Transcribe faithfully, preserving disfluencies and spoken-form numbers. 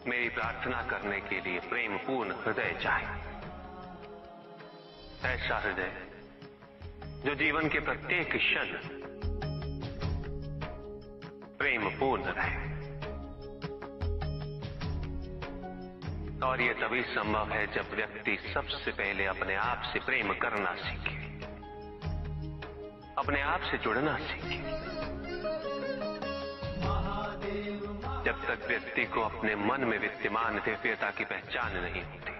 मेरी प्रार्थना करने के लिए प्रेम पूर्ण हृदय चाहिए। ऐसा हृदय जो जीवन के प्रत्येक क्षण प्रेम पूर्ण रहे। और यह तभी संभव है जब व्यक्ति सबसे पहले अपने आप से प्रेम करना सीखे, अपने आप से जुड़ना सीखे। जब तक व्यक्ति को अपने मन में विद्यमान दिव्यता की पहचान नहीं होती,